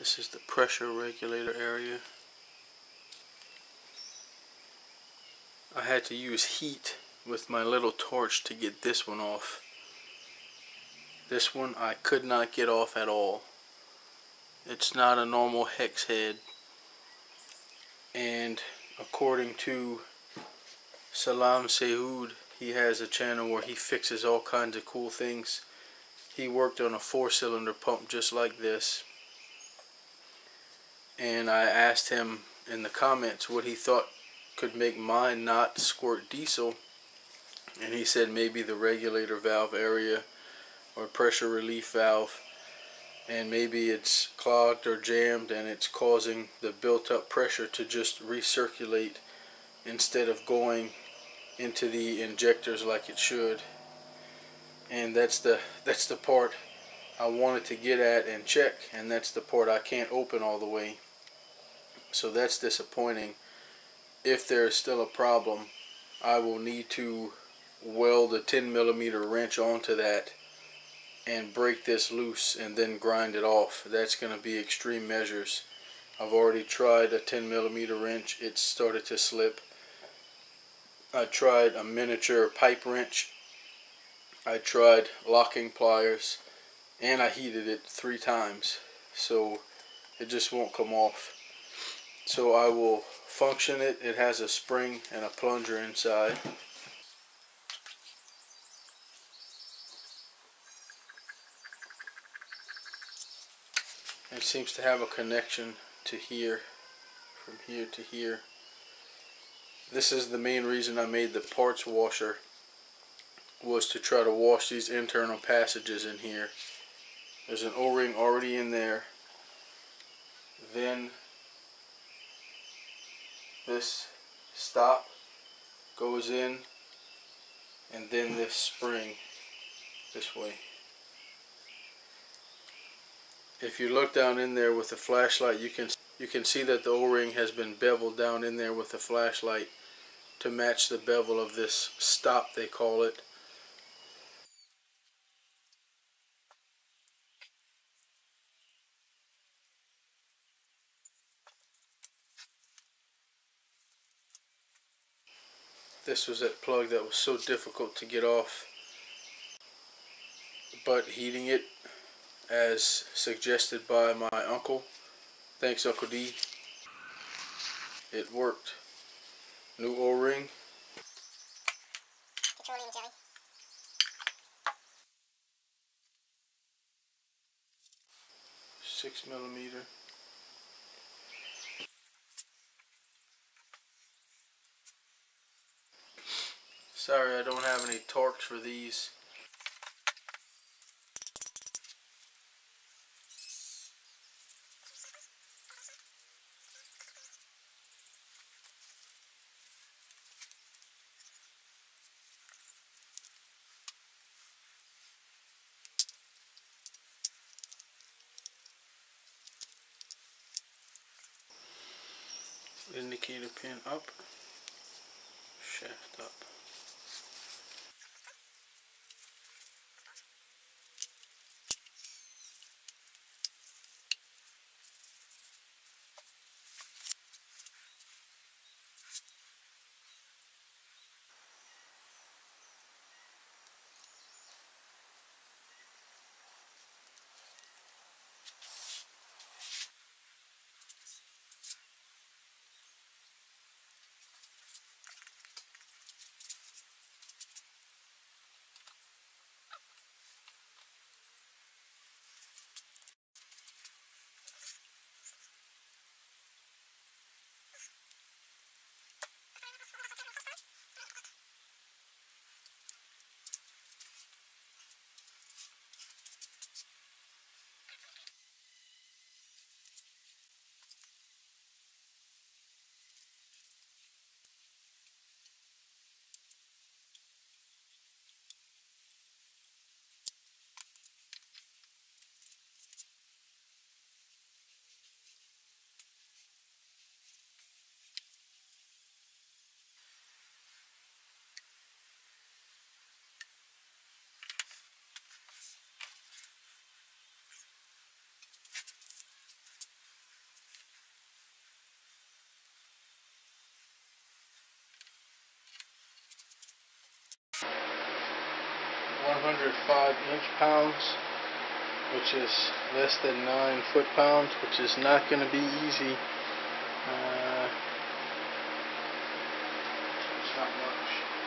This is the pressure regulator area. I had to use heat with my little torch to get this one off. This one I could not get off at all. It's not a normal hex head. And according to Salam Sehoud, he has a channel where he fixes all kinds of cool things. He worked on a 4-cylinder pump just like this. And I asked him in the comments what he thought could make mine not squirt diesel. And he said maybe the regulator valve area or pressure relief valve. And maybe it's clogged or jammed and it's causing the built up pressure to just recirculate instead of going into the injectors like it should. And that's the part I wanted to get at and check, and that's the part I can't open all the way. So that's disappointing. If there is still a problem, I will need to weld a 10mm wrench onto that and break this loose and then grind it off. That's going to be extreme measures. I've already tried a 10mm wrench. It started to slip. I tried a miniature pipe wrench. I tried locking pliers, and I heated it 3 times, so it just won't come off. So I will function it. It has a spring and a plunger inside. It seems to have a connection to here, from here to here. This is the main reason I made the parts washer, was to try to wash these internal passages in here. There's an O-ring already in there. Then this stop goes in, and then this spring this way. If you look down in there with the flashlight, you can see that the O-ring has been beveled down in there with the flashlight to match the bevel of this stop, they call it. This was that plug that was so difficult to get off, but heating it as suggested by my uncle, thanks Uncle D, it worked. New O-ring. Petroleum jelly. 6mm. Sorry, I don't have any torques for these. Indicator pin up, shaft up. 505 inch-pounds, which is less than 9 foot-pounds, which is not going to be easy. It's not much.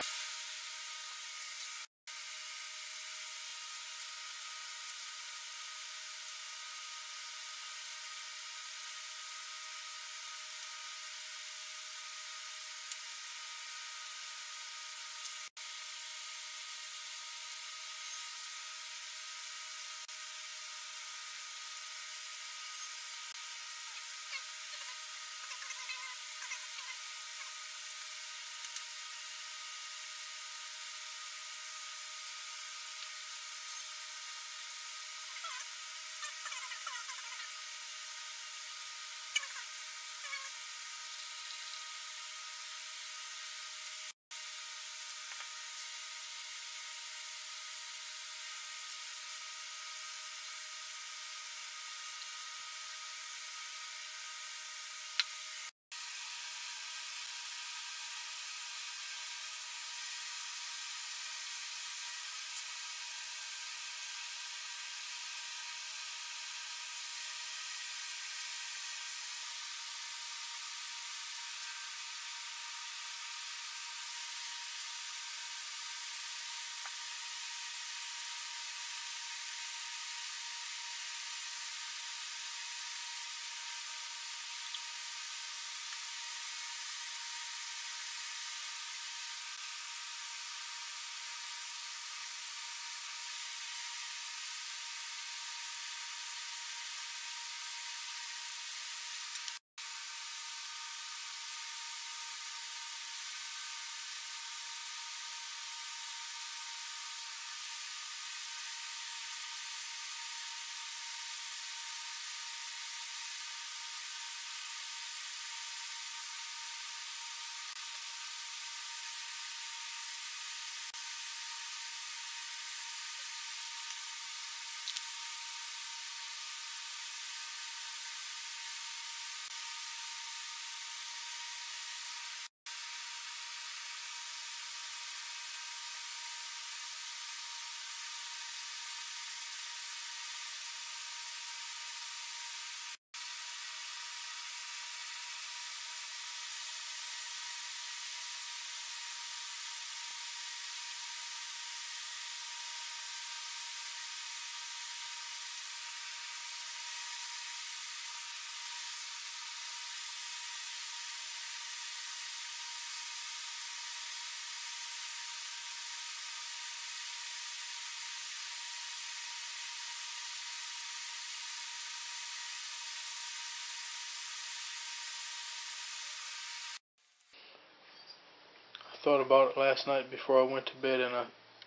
Thought about it last night before I went to bed, and I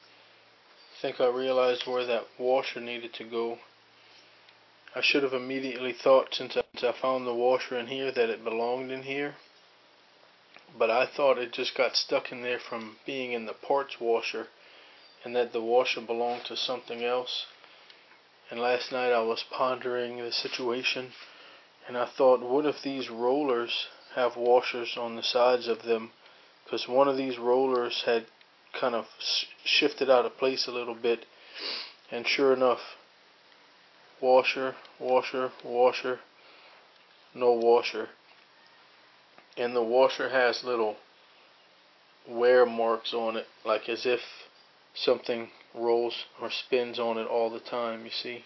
think I realized where that washer needed to go. I should have immediately thought, since I found the washer in here, that it belonged in here, but I thought it just got stuck in there from being in the parts washer, and that the washer belonged to something else. And last night I was pondering the situation, and I thought, what if these rollers have washers on the sides of them? Because one of these rollers had kind of shifted out of place a little bit, and sure enough, washer, washer, washer, no washer. And the washer has little wear marks on it, like as if something rolls or spins on it all the time, you see.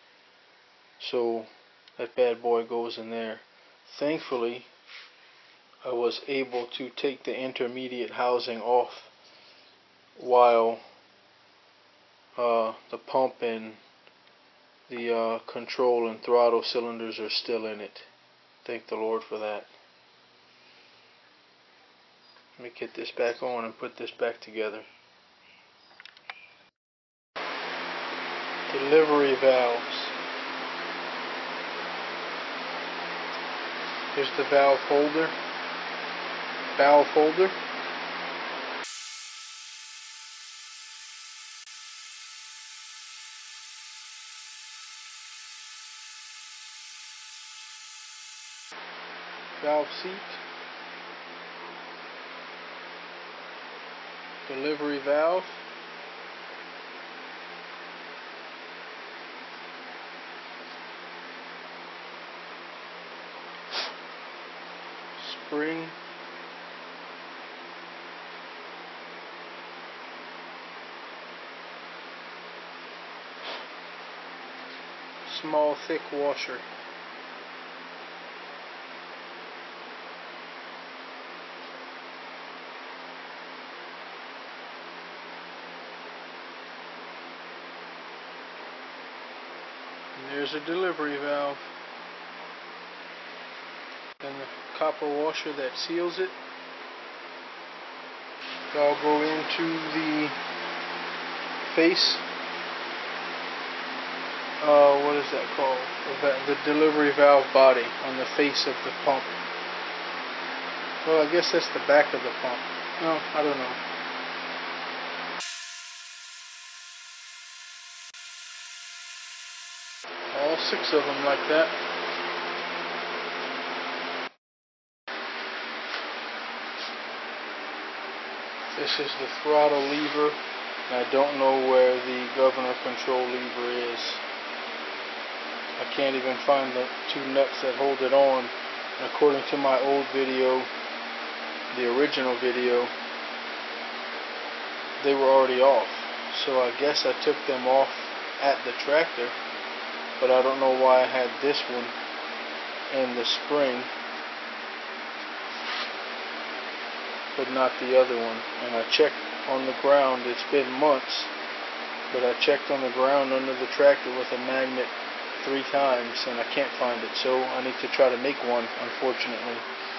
So that bad boy goes in there. Thankfully, I was able to take the intermediate housing off while the pump and the control and throttle cylinders are still in it. Thank the Lord for that. Let me get this back on and put this back together. Delivery valves. Here's the valve holder. Valve holder. Valve seat. Delivery valve. spring. Small thick washer. And there's a delivery valve. And the copper washer that seals it. I'll go into the face. What is that called? The delivery valve body on the face of the pump. Well, I guess that's the back of the pump. No, I don't know. All 6 of them like that. This is the throttle lever. And I don't know where the governor control lever is. I can't even find the 2 nuts that hold it on. And according to my old video, the original video, they were already off. So I guess I took them off at the tractor, but I don't know why I had this one in the spring, but not the other one. And I checked on the ground. It's been months, but I checked on the ground under the tractor with a magnet 3 times and I can't find it, so I need to try to make one, unfortunately.